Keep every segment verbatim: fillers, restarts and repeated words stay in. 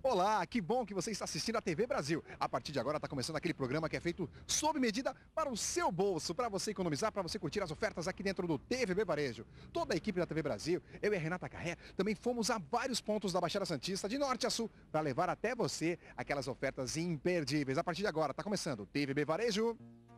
Olá, que bom que você está assistindo a T V Brasil. A partir de agora está começando aquele programa que é feito sob medida para o seu bolso, para você economizar, para você curtir as ofertas aqui dentro do T V B Varejo. Toda a equipe da T V Brasil, eu e a Renata Carré, também fomos a vários pontos da Baixada Santista, de norte a sul, para levar até você aquelas ofertas imperdíveis. A partir de agora está começando o T V B Varejo.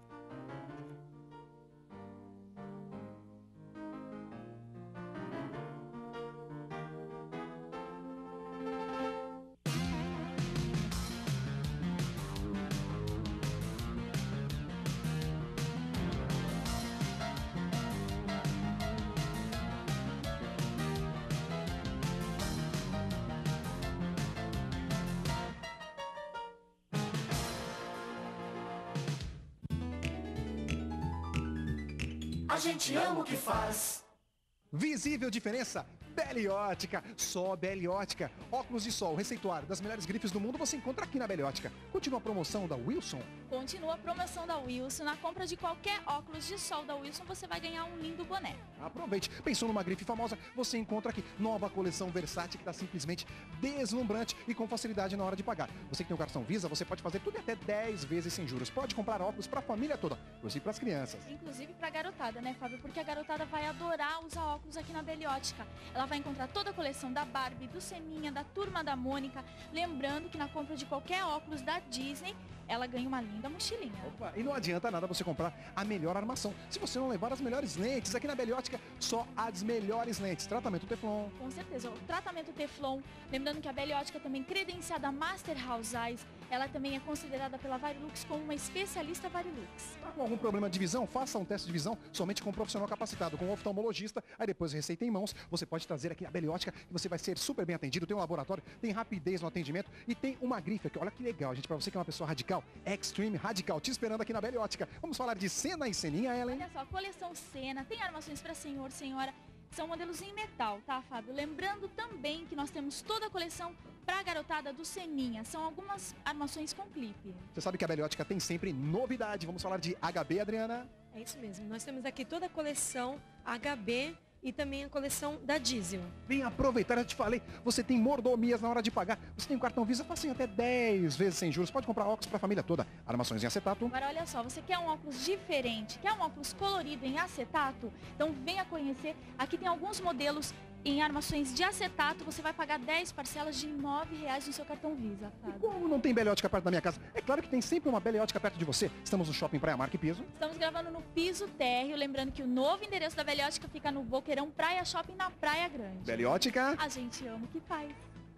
A gente ama o que faz. Visível diferença? Beliótica, só Beliótica. Óculos de sol, receituário das melhores grifes do mundo você encontra aqui na Beliótica. Continua a promoção da Wilson. Continua a promoção da Wilson. Na compra de qualquer óculos de sol da Wilson, você vai ganhar um lindo boné. Aproveite. Pensou numa grife famosa? Você encontra aqui. Nova coleção Versace que está simplesmente deslumbrante e com facilidade na hora de pagar. Você que tem o cartão Visa, você pode fazer tudo em até dez vezes sem juros. Pode comprar óculos para a família toda, inclusive para as crianças. Inclusive para a garotada, né, Fábio? Porque a garotada vai adorar usar óculos aqui na Beliótica. Ela vai encontrar toda a coleção da Barbie, do Seninha, da Turma da Mônica. Lembrando que na compra de qualquer óculos da Disney, ela ganha uma linda mochilinha. Opa, e não adianta nada você comprar a melhor armação se você não levar as melhores lentes. Aqui na Beliótica, só as melhores lentes. Tratamento Teflon. Com certeza, o tratamento Teflon. Lembrando que a Beliótica também credenciada Master House Eyes. Ela também é considerada pela Varilux como uma especialista Varilux. Tá com algum problema de visão? Faça um teste de visão somente com um profissional capacitado, com um oftalmologista. Aí depois receita em mãos, você pode trazer aqui a Beliótica e você vai ser super bem atendido. Tem um laboratório, tem rapidez no atendimento e tem uma grife aqui. Olha que legal, gente, pra você que é uma pessoa radical, Extreme Radical, te esperando aqui na Beliótica. Vamos falar de Sena e Seninha, Ellen? Olha só, coleção Sena, tem armações para senhor, senhora. São modelos em metal, tá, Fábio? Lembrando também que nós temos toda a coleção para a garotada do Seninha. São algumas armações com clipe. Você sabe que a Beliótica tem sempre novidade. Vamos falar de H B, Adriana? É isso mesmo. Nós temos aqui toda a coleção H B e também a coleção da Diesel. Vem aproveitar, eu te falei, você tem mordomias na hora de pagar. Você tem um cartão Visa, facinho, até dez vezes sem juros. Pode comprar óculos para a família toda. Armações em acetato. Agora olha só, você quer um óculos diferente, quer um óculos colorido em acetato? Então venha conhecer. Aqui tem alguns modelos em armações de acetato. Você vai pagar dez parcelas de nove reais no seu cartão Visa. E como não tem Beliótica perto da minha casa? É claro que tem sempre uma Beliótica perto de você. Estamos no Shopping Praia Mar e Piso. Estamos gravando no Piso Térreo. Lembrando que o novo endereço da Beliótica fica no Boqueirão Praia Shopping, na Praia Grande. Beliótica. A gente ama o que faz.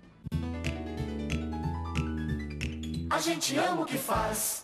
A gente ama o que faz.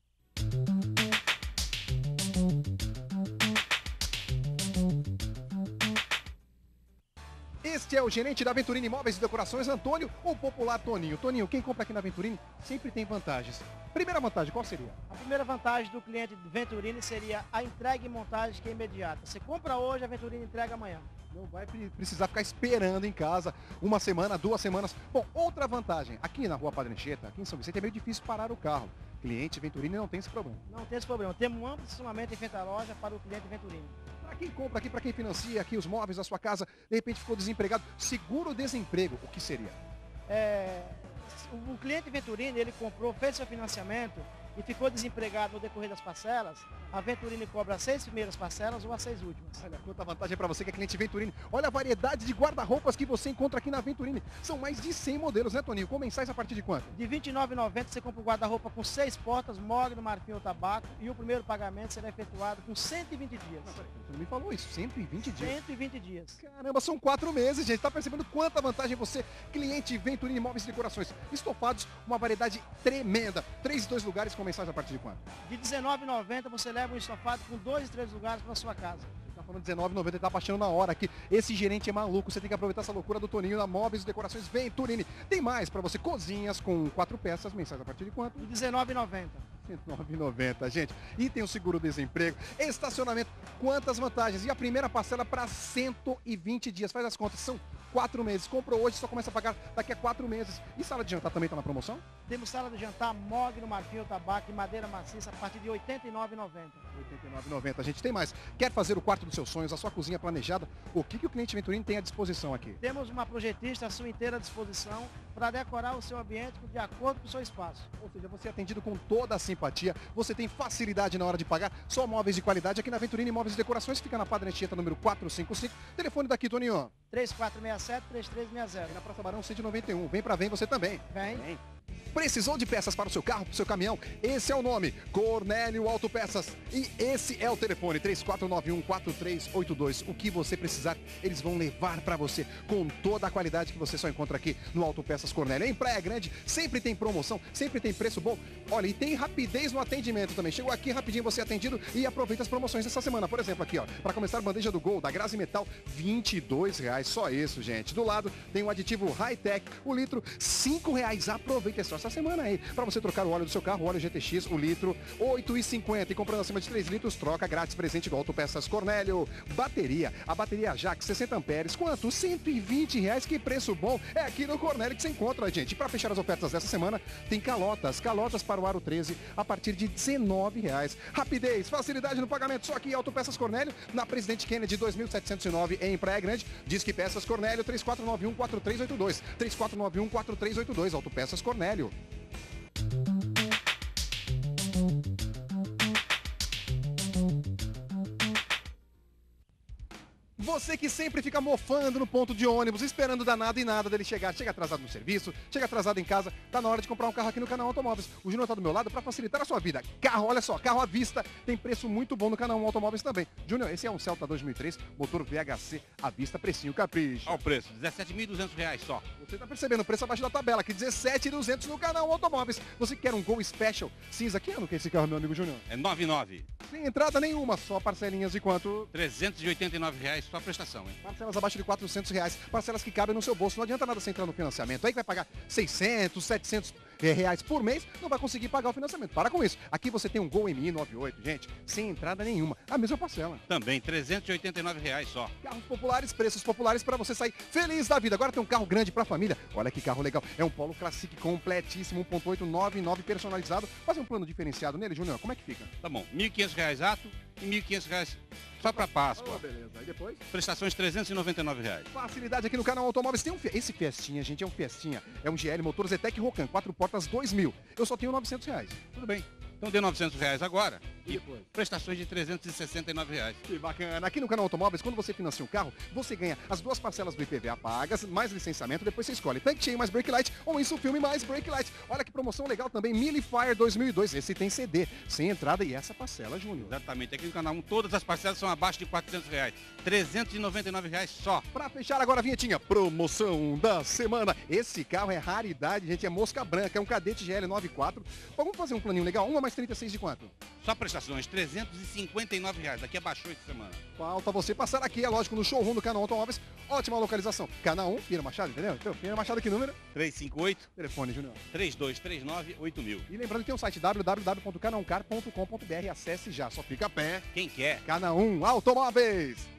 Este é o gerente da Venturini Imóveis e Decorações, Antônio, o popular Toninho. Toninho, quem compra aqui na Venturini sempre tem vantagens. Primeira vantagem, qual seria? A primeira vantagem do cliente Venturini seria a entrega e montagem que é imediata. Você compra hoje, a Venturini entrega amanhã. Não vai precisar ficar esperando em casa uma semana, duas semanas. Bom, outra vantagem, aqui na Rua Padre Anchieta, aqui em São Vicente, é meio difícil parar o carro. Cliente Venturini não tem esse problema. Não tem esse problema. Temos um amplo estacionamento em frente à loja para o cliente Venturini. Para quem compra aqui, para quem financia aqui os móveis da sua casa, de repente ficou desempregado, seguro-desemprego, o que seria? É, o cliente Venturini, ele comprou, fez seu financiamento e ficou desempregado no decorrer das parcelas, a Venturini cobra as seis primeiras parcelas ou as seis últimas. Olha quanta vantagem para você que é cliente Venturini. Olha a variedade de guarda-roupas que você encontra aqui na Venturini. São mais de cem modelos, né, Toninho? Com mensais a partir de quanto? De vinte e nove reais e noventa centavos você compra um guarda-roupa com seis portas, mogno, marfim ou tabaco, e o primeiro pagamento será efetuado com cento e vinte dias. Não, peraí, você não me falou isso, cento e vinte dias. cento e vinte dias. Caramba, são quatro meses, gente. Tá percebendo quanta vantagem você, cliente Venturini Imóveis e Decorações. Estofados, uma variedade tremenda. Três e dois lugares com mensais a partir de quanto? De dezenove reais e noventa centavos você leva um estofado com dois e três lugares para sua casa. Tá falando dezenove reais e noventa centavos, ele tá baixando na hora aqui. Esse gerente é maluco, você tem que aproveitar essa loucura do Toninho da Móveis e Decorações Venturini. Tem mais para você, cozinhas com quatro peças, mensais a partir de quanto? De dezenove reais e noventa centavos. cento e nove reais e noventa centavos, gente. E tem o seguro-desemprego, estacionamento, quantas vantagens. E a primeira parcela para cento e vinte dias. Faz as contas, são quatro meses. Comprou hoje, só começa a pagar daqui a quatro meses. E sala de jantar também está na promoção? Temos sala de jantar, mogno, marfim ou tabaco e madeira maciça a partir de oitenta e nove reais e noventa centavos. oitenta e nove reais e noventa centavos. A gente tem mais. Quer fazer o quarto dos seus sonhos, a sua cozinha planejada? O que, que o cliente Venturini tem à disposição aqui? Temos uma projetista à sua inteira disposição para decorar o seu ambiente de acordo com o seu espaço. Ou seja, você é atendido com toda a simpatia, você tem facilidade na hora de pagar, só móveis de qualidade aqui na Venturini Móveis e Decorações, fica na Padre Anchieta, número quatrocentos e cinquenta e cinco, telefone daqui, Toninho. três quatro seis sete, três três seis zero. E na Praça Barão cento e noventa e um, vem pra Vem você também. Vem. Vem. Precisou de peças para o seu carro, para o seu caminhão? Esse é o nome, Cornélio Autopeças. E esse é o telefone, três quatro nove um, quatro três oito dois. O que você precisar, eles vão levar para você com toda a qualidade que você só encontra aqui no Autopeças Cornélio. Em Praia Grande, sempre tem promoção, sempre tem preço bom. Olha, e tem rapidez no atendimento também. Chegou aqui rapidinho, você é atendido e aproveita as promoções dessa semana. Por exemplo, aqui, ó, para começar, bandeja do Gol, da Grazi Metal, vinte e dois reais. Só isso, gente. Do lado tem o aditivo Hightech, o litro, cinco reais. Aproveita só essa semana aí. Para você trocar o óleo do seu carro, o óleo G T X, o litro, oito reais e cinquenta centavos. E comprando acima de três litros, troca grátis presente do Autopeças Cornélio. Bateria, a bateria Ajax sessenta amperes, quanto? cento e vinte reais. Que preço bom. É aqui no Cornélio que você encontra, gente. E para fechar as ofertas dessa semana, tem calotas. Calotas para o Aro treze a partir de dezenove reais. Rapidez, facilidade no pagamento. Só aqui Autopeças Cornélio, na Presidente Kennedy dois mil setecentos e nove, em Praia Grande. Diz que Peças Cornélio, três quatro nove um, quatro três oito dois. três quatro nove um, quatro três oito dois. Autopeças Cornélio. Você que sempre fica mofando no ponto de ônibus, esperando danado e nada dele chegar. Chega atrasado no serviço, chega atrasado em casa, tá na hora de comprar um carro aqui no Canal Automóveis. O Júnior tá do meu lado para facilitar a sua vida. Carro, olha só, carro à vista, tem preço muito bom no Canal Automóveis também. Júnior, esse é um Celta dois mil e três, motor V H C à vista, precinho capricho. Olha o preço, dezessete mil e duzentos reais só. Você tá percebendo o preço abaixo da tabela, aqui dezessete mil e duzentos no Canal Automóveis. Você quer um Gol Special cinza? Que ano que é esse carro, meu amigo Júnior? É nove nove. Sem entrada nenhuma, só parcelinhas de quanto? trezentos e oitenta e nove reais só a prestação, hein? Parcelas abaixo de quatrocentos reais, parcelas que cabem no seu bolso. Não adianta nada você entrar no financiamento aí que vai pagar seiscentos, setecentos reais por mês, não vai conseguir pagar o financiamento. Para com isso. Aqui você tem um Gol M I noventa e oito, gente, sem entrada nenhuma. A mesma parcela. Também trezentos e oitenta e nove reais só. Carros populares, preços populares para você sair feliz da vida. Agora tem um carro grande para a família. Olha que carro legal. É um Polo Classic completíssimo, um ponto oito noventa e nove personalizado. Fazer um plano diferenciado nele, Júnior, como é que fica? Tá bom, mil e quinhentos reais ato e mil e quinhentos reais só para Páscoa. Oh, beleza. E depois? Prestações trezentos e noventa e nove reais. Facilidade aqui no Canal Automóveis. Tem um, esse Fiestinha, gente, é um Fiestinha. É um G L Motor Zetec Rocan, quatro portas, dois mil. Eu só tenho novecentos reais. Tudo bem. Então dê novecentos reais agora E e depois? prestações de trezentos e sessenta e nove reais. Que bacana. Aqui no Canal Automóveis, quando você financia um carro, você ganha as duas parcelas do I P V A pagas, mais licenciamento, depois você escolhe tanque cheio mais brake light ou isso filme mais brake light. Olha que promoção legal também, Mille Fire dois mil e dois. Esse tem C D, sem entrada e essa parcela, Júnior. Exatamente. Aqui no canal um, todas as parcelas são abaixo de quatrocentos reais. trezentos e noventa e nove reais só. Pra fechar agora a vinhetinha, promoção da semana. Esse carro é raridade, gente, é mosca branca, é um Cadete G L noventa e quatro. Vamos fazer um planinho legal, uma mais trinta e seis de quanto? Só prestações, trezentos e cinquenta e nove reais. Aqui abaixou essa semana. Falta você passar aqui, é lógico, no showroom do Canal Automóveis. Ótima localização. Canal um, Pira Machado, entendeu? Então, Pira Machado, que número? trezentos e cinquenta e oito, Telefone, Júnior. três dois três nove, oito mil. E lembrando que tem o site w w w ponto canal car ponto com ponto b r. Acesse já, só fica a pé. Quem quer? Canal um Automóveis.